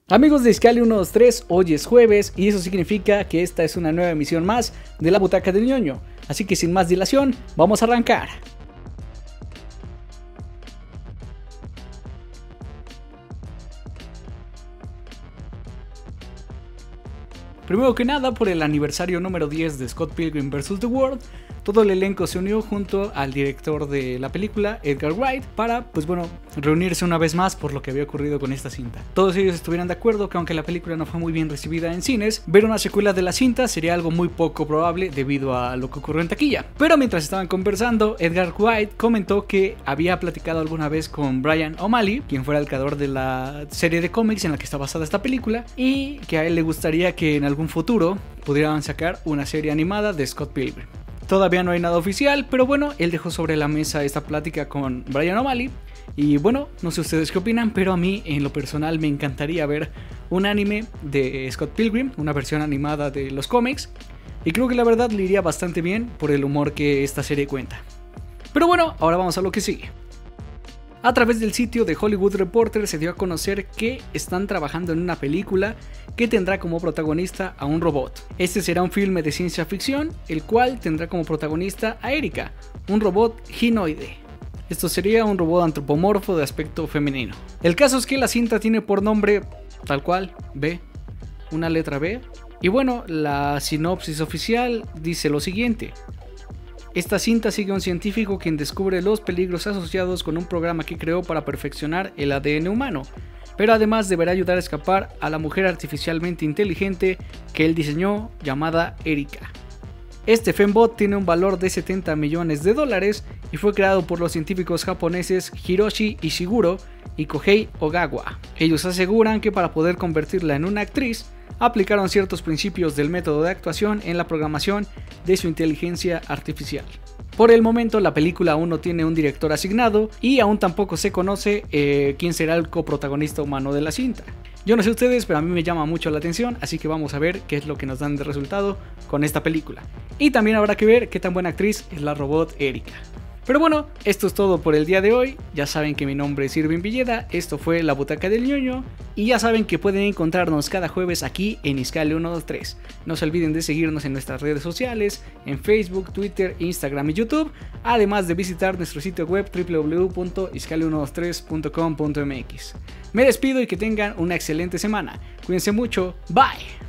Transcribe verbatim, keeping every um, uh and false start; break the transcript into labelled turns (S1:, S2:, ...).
S1: Amigos de Iskali uno dos tres, hoy es jueves y eso significa que esta es una nueva emisión más de la Butaca del Ñoño. Así que sin más dilación, vamos a arrancar. Primero que nada, por el aniversario número diez de Scott Pilgrim versus. The World, todo el elenco se unió junto al director de la película, Edgar Wright, para, pues bueno, reunirse una vez más por lo que había ocurrido con esta cinta. Todos ellos estuvieron de acuerdo que aunque la película no fue muy bien recibida en cines, ver una secuela de la cinta sería algo muy poco probable debido a lo que ocurrió en taquilla. Pero mientras estaban conversando, Edgar Wright comentó que había platicado alguna vez con Brian O'Malley, quien fuera el creador de la serie de cómics en la que está basada esta película, y que a él le gustaría que en algún futuro pudieran sacar una serie animada de Scott Pilgrim. Todavía no hay nada oficial, pero bueno, él dejó sobre la mesa esta plática con Brian O'Malley. Y bueno, no sé ustedes qué opinan, pero a mí en lo personal me encantaría ver un anime de Scott Pilgrim, una versión animada de los cómics. Y creo que la verdad le iría bastante bien por el humor que esta serie cuenta. Pero bueno, ahora vamos a lo que sigue. A través del sitio de Hollywood Reporter se dio a conocer que están trabajando en una película que tendrá como protagonista a un robot. Este será un filme de ciencia ficción, el cual tendrá como protagonista a Erika, un robot ginoide. Esto sería un robot antropomorfo de aspecto femenino. El caso es que la cinta tiene por nombre, tal cual, B, una letra B. Y bueno, la sinopsis oficial dice lo siguiente. Esta cinta sigue a un científico quien descubre los peligros asociados con un programa que creó para perfeccionar el A D N humano, pero además deberá ayudar a escapar a la mujer artificialmente inteligente que él diseñó, llamada Erika. Este Fembot tiene un valor de setenta millones de dólares y fue creado por los científicos japoneses Hiroshi Ishiguro y Kohei Ogawa. Ellos aseguran que para poder convertirla en una actriz, aplicaron ciertos principios del método de actuación en la programación de su inteligencia artificial. Por el momento la película aún no tiene un director asignado y aún tampoco se conoce eh, quién será el coprotagonista humano de la cinta. Yo no sé ustedes, pero a mí me llama mucho la atención, así que vamos a ver qué es lo que nos dan de resultado con esta película. Y también habrá que ver qué tan buena actriz es la robot Erika. Pero bueno, esto es todo por el día de hoy. Ya saben que mi nombre es Irving Villeda, esto fue La Butaca del Ñoño y ya saben que pueden encontrarnos cada jueves aquí en Iskali uno dos tres. No se olviden de seguirnos en nuestras redes sociales, en Facebook, Twitter, Instagram y YouTube, además de visitar nuestro sitio web doble u doble u doble u punto iskali uno dos tres punto com punto m x. Me despido y que tengan una excelente semana. Cuídense mucho, bye.